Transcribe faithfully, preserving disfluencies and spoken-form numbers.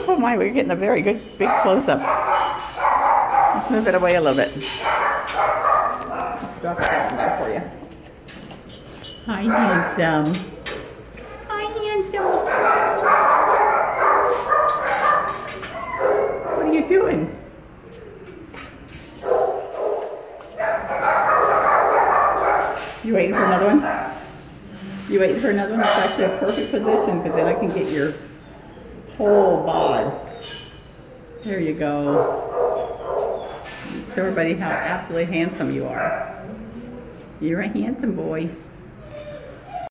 Oh my, we're getting a very good big close-up. Let's move it away a little bit. Drop it down there for you. Hi, handsome. Hi, handsome. What are you doing? You waiting for another one? You waiting for another one? It's actually a perfect position because then I can get your whole bod. There you go. Show everybody how absolutely handsome you are. You're a handsome boy.